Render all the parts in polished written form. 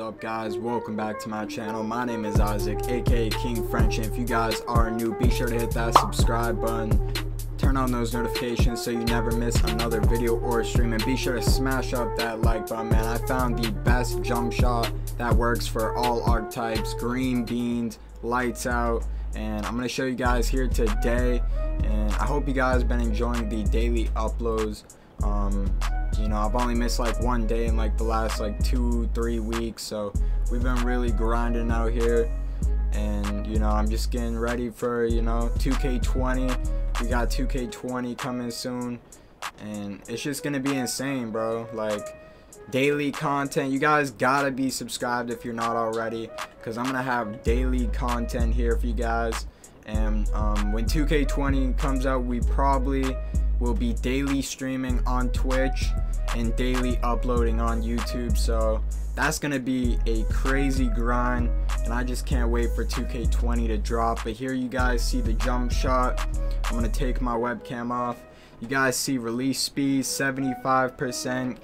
up, guys? Welcome back to my channel. My name is Isaac, aka King French, and if you guys are new, be sure to hit that subscribe button, turn on those notifications so you never miss another video or stream, and be sure to smash up that like button, man. I found the best jump shot that works for all archetypes, green beans, lights out, and I'm going to show you guys here today, and I hope you guys been enjoying the daily uploads. You know, I've only missed like one day in like the last like 2-3 weeks, so we've been really grinding out here, and you know, I'm just getting ready for, you know, 2K20. We got 2K20 coming soon, and it's just gonna be insane, bro. Like, daily content. You guys gotta be subscribed if you're not already, because I'm gonna have daily content here for you guys. And when 2K20 comes out, we probably will be daily streaming on Twitch and daily uploading on YouTube, so that's gonna be a crazy grind, and I just can't wait for 2K20 to drop. But here you guys see the jump shot. I'm gonna take my webcam off. You guys see release speed 75%,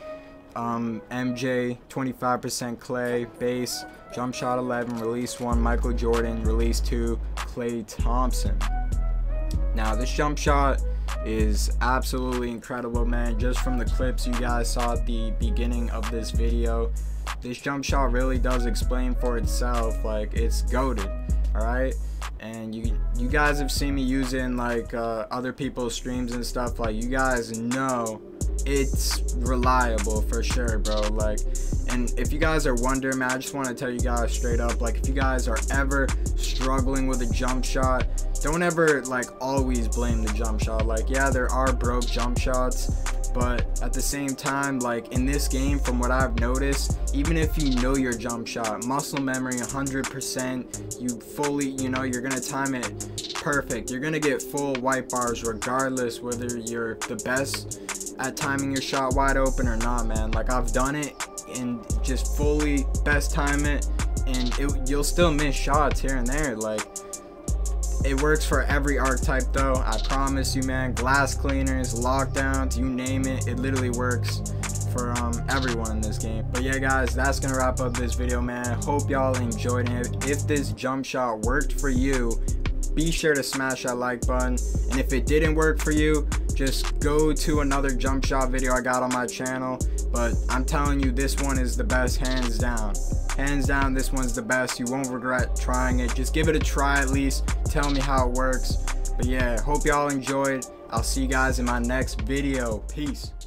MJ 25%, Clay base, jump shot 11, release 1 Michael Jordan, release 2 Klay Thompson. Now this jump shot is absolutely incredible, man. Just from the clips you guys saw at the beginning of this video, this jump shot really does explain for itself. Like, it's goated, all right? And you guys have seen me use it in like other people's streams and stuff. Like, you guys know it's reliable for sure, bro. Like, and if you guys are wondering, man, I just want to tell you guys straight up, like, if you guys are ever struggling with a jump shot, don't ever like always blame the jump shot. Like, yeah, there are broke jump shots, but at the same time, like, in this game, from what I've noticed, even if you know your jump shot, muscle memory 100%, you fully, you know, you're gonna time it perfect, you're gonna get full white bars regardless whether you're the best at timing your shot wide open or not, man. Like, I've done it and just fully best time it, and you'll still miss shots here and there. Like, it works for every archetype though, I promise you, man. Glass cleaners, lockdowns, you name it, it literally works for everyone in this game. But yeah, guys, that's gonna wrap up this video, man. Hope y'all enjoyed it. If this jump shot worked for you, be sure to smash that like button, and if it didn't work for you, just go to another jump shot video I got on my channel. But I'm telling you, this one is the best, hands down. Hands down, this one's the best. You won't regret trying it. Just give it a try at least. Tell me how it works. But yeah, hope y'all enjoyed. I'll see you guys in my next video. Peace.